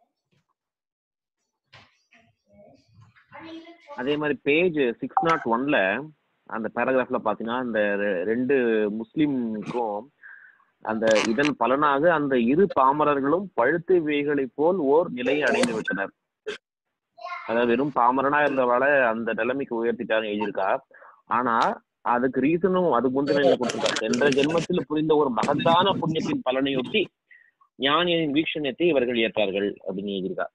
அதே மாதிரி பேஜ் 601ல அந்த பேராகிராஃப்ல பாத்தீங்கன்னா அந்த ரெண்டு முஸ்லிம்க்கும் அந்த இதன் பலனாக அந்த இரு பாமரர்களும் பழுத்து வேகளை போல் ஓர் நிலையை அடைந்து விட்டனர். அதாவது வெறும் பாமரனா இருந்தவாளை அந்த நிலைமைக்கு உயர்த்திட்டான்னு எழுதியிருக்கா. ஆனா அதுக்கு ரீசனும் அதுக்கு முந்தின கொடுத்திருக்கா. சென்ற ஜென்மத்தில் புரிந்த ஒரு மகத்தான புண்ணியத்தின் பலனையொட்டி ஞானியின் வீக்ஷணியத்தை இவர்கள் ஏற்றார்கள் அப்படின்னு எழுதியிருக்கா.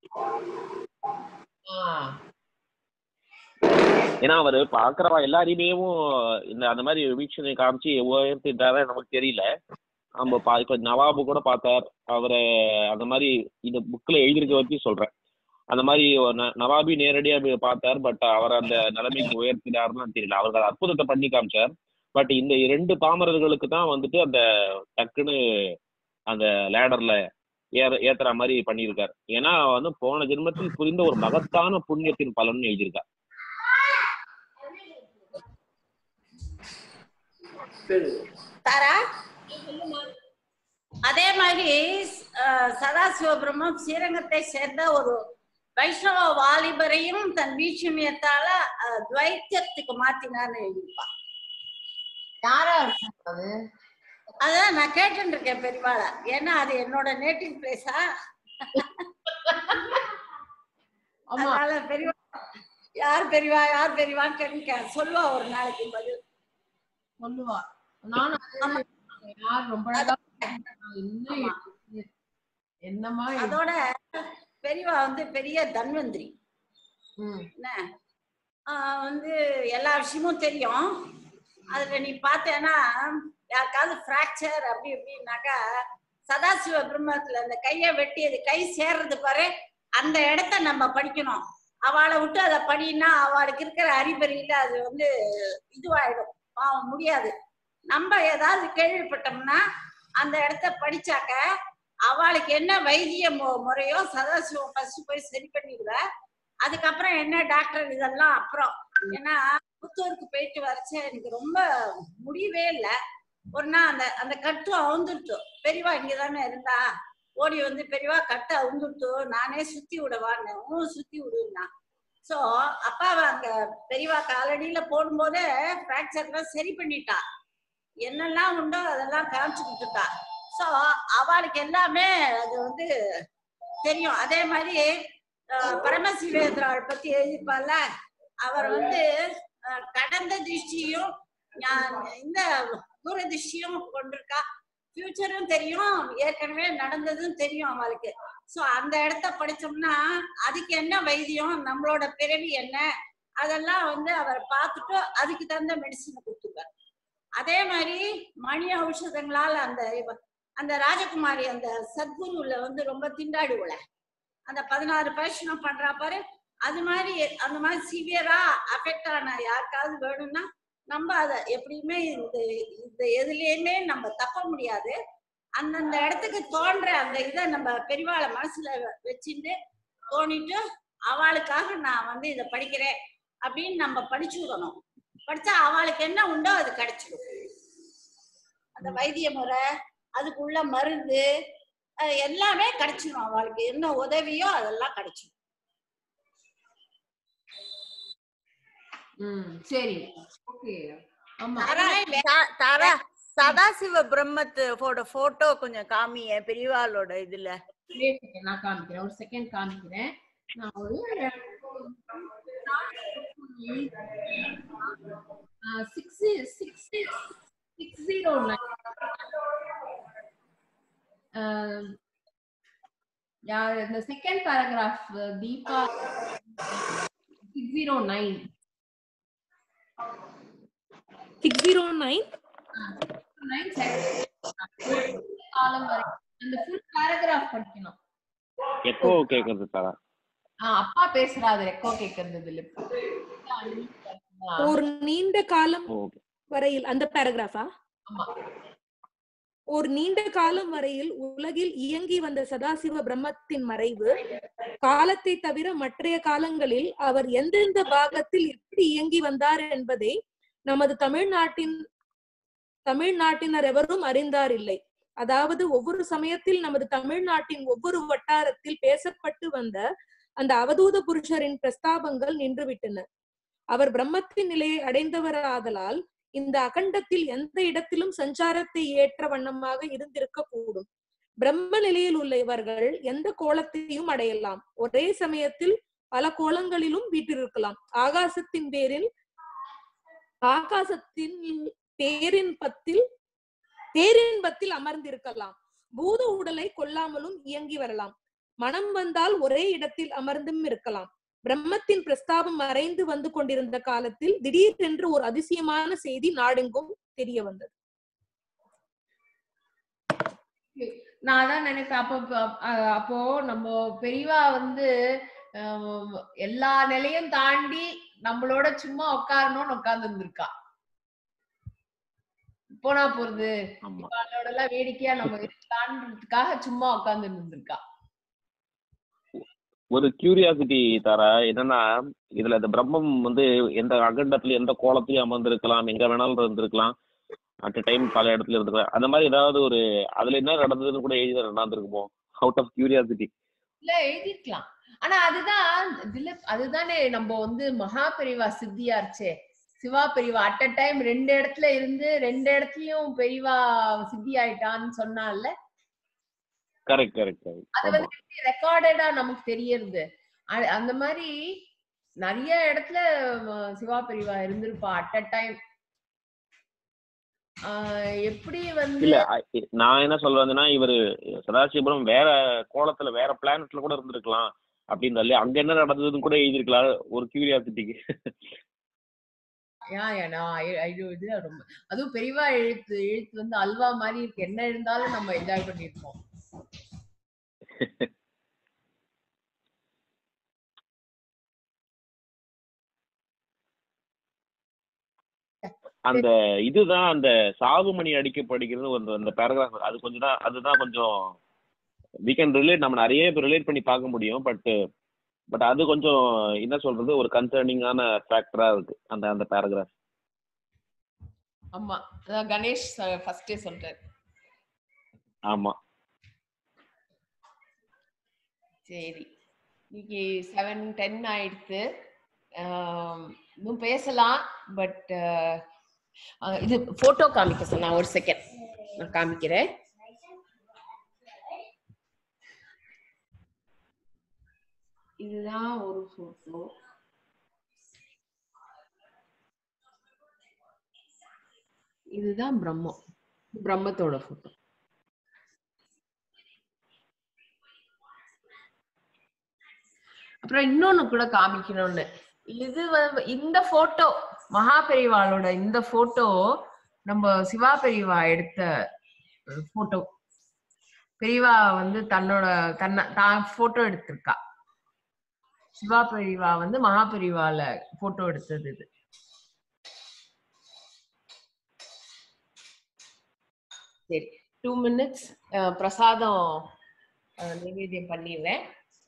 ஏன்னா அவரு பாக்குறவா எல்லாரையுமே இந்த அந்த மாதிரி வீக்ஷனை காமிச்சு உயர்த்திட்டார நமக்கு தெரியல. நம்ம இப்ப நவாபு கூட பார்த்தார் அவரை. அந்த மாதிரி இந்த புக்ல எழுதியிருக்க வச்சு சொல்றேன். அந்த மாதிரி நவாபி நேரடியா பார்த்தார், பட் அவர் அந்த நிலைமைக்கு உயர்த்தினார்னு தெரியல. அவர்கள் அற்புதத்தை பண்ணி காமிச்சார். பட் இந்த 2 பாமரர்களுக்கு தான் வந்துட்டு அந்த டக்குன்னு அந்த லேடர்ல ஏத்துற மாதிரி பண்ணியிருக்காரு. ஏன்னா வந்து போன ஜென்மத்தில் புரிந்த ஒரு மகத்தான புண்ணியத்தின் பலன் எழுதியிருக்கார். அதே மாதிரி சதாசிவபிரம்மம் ஸ்ரீரங்கத்தை சேர்ந்த ஒரு வைஷ்ணவ வாலிபரையும் தன் வீட்சமியத்தால துவைத்தத்துக்கு மாத்தினார்னு எழுதியிருப்பான். யாரா அது? அதான் நான் கேட்டு இருக்கேன் பெரியவாள. ஏன்னா அது என்னோட நேட்டிவ் பிளேஸா. அதனால பெரியவா யார் பெரியவா யார் பெரியவான்னு கேட்க சொல்லுவா. ஒரு நாளைக்கு பதில் சொல்லுவா. நானும் ரொம்ப என்னமா அதோட பெரியவா வந்து பெரிய தன்வந்திரி. என்ன வந்து எல்லா விஷயமும் தெரியும். அதுல நீ பார்த்தேன்னா யாருக்காவது பிராக்சர் அப்படி இப்படின்னாக்கா சதாசிவ பிரம்மத்துல அந்த கையை வெட்டி அது கை சேர்றது பாரு, அந்த இடத்த நம்ம படிக்கணும். அவளை விட்டு அதை படினா அவளுக்கு இருக்கிற அறிபறியில அது வந்து இதுவாயிடும், முடியாது. நம்ம ஏதாவது கேள்விப்பட்டோம்னா அந்த இடத்த படிச்சாக்க அவளுக்கு என்ன வைத்திய முறையோ சதாசிவம் ஃபர்ஸ்ட் போய் சரி பண்ணிடுவ. அதுக்கப்புறம் என்ன டாக்டர் இதெல்லாம் அப்புறம். ஏன்னா புத்தூருக்கு போயிட்டு வரைச்ச எனக்கு ரொம்ப முடியவே இல்லை. ஒரு நாள் அந்த கட்டு அவுந்துருச்சு. பெரியவா இங்கதானே இருந்தா, ஓடி வந்து பெரியவா கட்டு அவுந்துருச்சு, நானே சுத்தி விடவான்னு. சுத்தி விடுன்னா. சோ அப்பாவை அங்க பெரியவா காலடியில போடும்போதே பிராக்சர்லாம் சரி பண்ணிட்டா. என்னெல்லாம் உண்டோ அதெல்லாம் காமிச்சு கொடுத்துட்டா. சோ அவளுக்கு எல்லாமே அது வந்து தெரியும். அதே மாதிரி பரமசிவேந்திராவை பத்தி எழுதிப்பால, அவர் வந்து கடந்த திருஷ்டியும் இந்த தூர திருஷ்டியும் கொண்டிருக்கா. ஃபியூச்சரும் தெரியும், ஏற்கனவே நடந்ததும் தெரியும் அவளுக்கு. சோ அந்த இடத்த படிச்சோம்னா அதுக்கு என்ன வைத்தியம், நம்மளோட பிறவி என்ன, அதெல்லாம் வந்து அவர் பார்த்துட்டு அதுக்கு தகுந்த மெடிசனை கொடுத்துருக்காரு. அதே மாதிரி மணி ஔஷதங்களால் அந்த ராஜகுமாரி அந்த சத்குருல வந்து ரொம்ப திண்டாடுவல, அந்த 16 பேஷனும் பண்றா பாரு. அது மாதிரி அந்த மாதிரி சிவியரா அஃபெக்ட் ஆன யாருக்காவது வேணும்னா நம்ம அதை எப்படியுமே இந்த எதுலயுமே நம்ம தப்ப முடியாது. அந்தந்த இடத்துக்கு தோன்ற அந்த இதை நம்ம பெரியவாளை மனசுல வச்சுட்டு தோணிட்டு அவளுக்காக நான் வந்து இதை படிக்கிறேன் அப்படின்னு நம்ம படிச்சுடணும். படிச்சா அவளுக்கு என்ன உண்டோ அது கிடைச்சிடும். அந்த வைத்திய முறை, அதுக்குள்ள மருந்து எல்லாமே கிடைச்சிடும். அவளுக்கு என்ன உதவியோ அதெல்லாம் கிடைச்சிடும். சரி, ஓகே. ஆமா, தாரா சதாசிவ பிரம்மத்தோட போட்டோ கொஞ்சம் காமிய பெரியவாளோட இதுல. நான் காமிக்கிறேன், ஒரு செகண்ட் காமிக்கிறேன். நான் ஒரு 609 இந்த செகண்ட் பேராகிராஃப் தீபா 609 காலம் வரை அந்த ஃபுல் பேராகிராஃப் படிக்கணும். எக்கோ கேக்குறது தாரா. அப்பா பேசுறாரு, எக்கோ கேக்குறது இல்ல. ஒரு நீண்ட காலம் வரையில் அந்த பேராகிராஃபா? ஆமா. ஒரு நீண்ட காலம் வரையில் உலகில் இயங்கி வந்த சதாசிவ பிரம்மத்தின் மறைவு காலத்தை தவிர மற்றைய காலங்களில் அவர் எந்தெந்த பாகத்தில் எப்படி இயங்கி வந்தார் என்பதை நமது தமிழ்நாட்டினர் எவரும் அறிந்தார் இல்லை. அதாவது ஒவ்வொரு சமயத்தில் நமது தமிழ்நாட்டின் ஒவ்வொரு வட்டாரத்தில் பேசப்பட்டு வந்த அந்த அவதூத புருஷரின் பிரஸ்தாபங்கள் நின்றுவிட்டன. அவர் பிரம்மத்தின் நிலையை அடைந்தவராதலால் இந்த அகண்டத்தில் எந்த இடத்திலும் சஞ்சாரத்தை ஏற்ற வண்ணமாக இருந்திருக்க கூடும். பிரம்ம நிலையில் உள்ளவர்கள் எந்த கோலத்தையும் அடையலாம். ஒரே சமயத்தில் பல கோலங்களிலும் வீட்டிருக்கலாம். ஆகாசத்தின் பேரின்பத்தில் அமர்ந்திருக்கலாம். பூத உடலை கொள்ளாமலும் இயங்கி வரலாம். மனம் வந்தால் ஒரே இடத்தில் அமர்ந்தும் இருக்கலாம். பிரம்மத்தின் பிரஸ்தாபம் மறைந்து வந்து கொண்டிருந்த காலத்தில் திடீரென்று ஒரு அதிசயமான செய்தி நாடெங்கும் தெரிய வந்தது. நான் அதான் நினைக்கிறேன். அப்போ நம்ம பெரியவா வந்து எல்லா நிலையும் தாண்டி நம்மளோட சும்மா உட்காரணும்னு உட்கார்ந்து இருந்திருக்கா. போனா போறது அவளோட எல்லாம் வேடிக்கையா நம்ம இருக்கலான்றதுக்காக சும்மா உட்கார்ந்து இருந்திருக்கா. ஒரு கியூரியாசிட்டி தாரா, என்னன்னா இதுல இந்த பிரம்மம் வந்து எந்த அகண்டத்துல எந்த கோலத்திலயும் அமர்ந்திருக்கலாம், எங்க வேணாலும் இருந்திருக்கலாம், அட் டைம் பல இடத்துல இருந்திருக்கலாம். அந்த மாதிரி ஏதாவது ஒரு அதுல என்ன நடந்ததுன்னு கூட எழுதி நடந்திருக்குமோ? அவுட் ஆஃப் கியூரியாசிட்டி இல்ல எழுதிருக்கலாம். ஆனா அதுதானே நம்ம வந்து மகா பெரியவா சித்தியாச்சே. சிவா பெரியவா அட் அ டைம் 2 இடத்துல இருந்து 2 இடத்துலயும் பெரியவா சித்தி ஆயிட்டான்னு சொன்னால. கரெக்ட். அது வந்து ரெக்கார்டடா நமக்கு தெரியறது. அந்த மாதிரி நிறைய இடத்துல சிவா பெரியவா இருந்திருப்பா அட் அ டைம். எப்படி வந்து இல்ல, நான் என்ன சொல்றேன்னா இவரு சதாசிவபுரம் வேற கோலத்துல வேற பிளானட்ல கூட இருந்திருக்கலாம் அப்படின்னு அங்க என்ன நடந்ததுன்னு கூட எழுதிருக்கலாம் ஒரு கியூரியாசிட்டிக்கு. ரொம்ப அதுவும் பெரியவா எழுத்து வந்து அல்வா மாதிரி இருக்கு. என்ன இருந்தாலும் நம்ம என்ஜாய் பண்ணிருப்போம். அந்த இதுதான் அந்த சாகுமணி அடிக்கப்படுகிறது அந்த பேராகிராஃப். அது கொஞ்சம் தான், அதுதான் கொஞ்சம் we can relate, நம்ம நிறைய பேர் ரிலேட் பண்ணி பார்க்க முடியும். பட் அது கொஞ்சம் என்ன சொல்றது ஒரு கன்சர்னிங்கான ஃபேக்டரா இருக்கு அந்த பேராகிராஃப். ஆமா, கணேஷ் ஃபர்ஸ்டே சொல்றாரு. ஆமா, சரி, இன்னைக்கு 7:10 ஆயிடுத்து. இன்னும் பேசலாம். பட் இது போட்டோ காமிக்க சொன்னா, ஒரு செகண்ட் நான் காமிக்கிறேன். இதுதான் ஒரு போட்டோ. இதுதான் பிரம்மத்தோட போட்டோ. அப்புறம் இன்னொன்னு கூட காமிக்கணும்னு, இது இந்த போட்டோ மகா பெரியவாளோட இந்த போட்டோ நம்ம சிவா பெரியவா எடுத்த போட்டோ. பெரியவா வந்து தான் போட்டோ எடுத்திருக்கா. சிவா பெரியவா வந்து மகா பெரியவால போட்டோ எடுத்தது இது. சரி 2 minutes பிரசாதம் நிவேதியம் பண்ணிடுறேன்.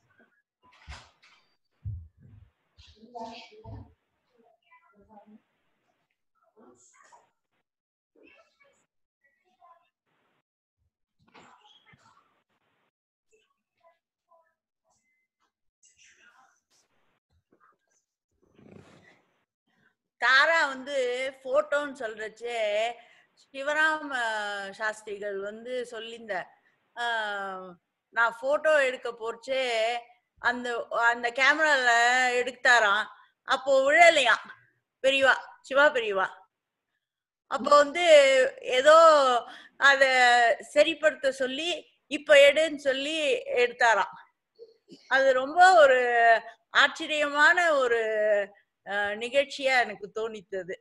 தாரா வந்து போட்டோன்னு சொல்றச்சே சிவராம சாஸ்திரிகள் வந்து சொல்லிந்த நான் போட்டோ எடுக்க போறச்சே அந்த அந்த கேமரால எடுத்தாராம். அப்போ விழலையாம் பெரியவா, சிவா பெரியவா. அப்போ வந்து ஏதோ அத சரிப்படுத்த சொல்லி இப்ப எடுன்னு சொல்லி எடுத்தாராம். அது ரொம்ப ஒரு ஆச்சரியமான ஒரு நிகழ்ச்சியா எனக்கு தோணித்தது.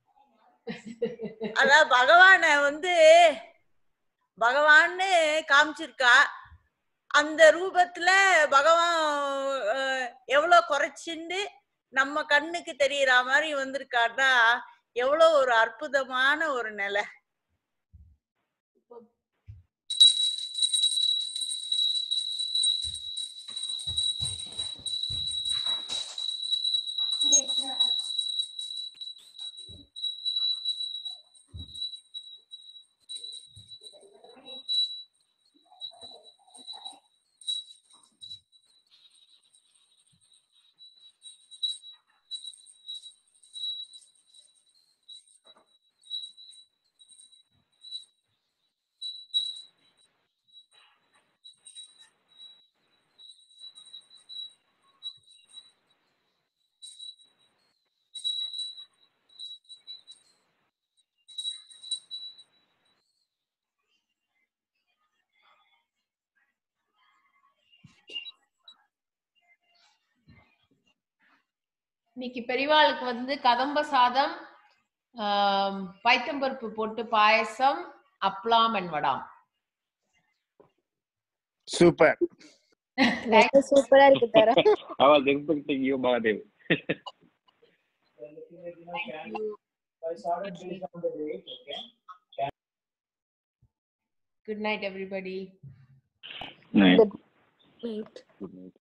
அதான் பகவான வந்து பகவான்னு காமிச்சிருக்கா. அந்த ரூபத்துல பகவான் எவ்வளவு குறைச்சிண்டு நம்ம கண்ணுக்கு தெரியற மாதிரி வந்திருக்காருன்னா எவ்வளவு ஒரு அற்புதமான ஒரு நிலை. இன்னைக்கு பெரியவாளுக்கு வந்து கதம்ப சாதம், பைத்தம்பருப்பு போட்டு பாயசம், அப்பளம் and வடாம். சூப்பர். சூப்பரா இருக்கு தாரா. I was expecting you, Mahadev. Good night everybody. Night. Right.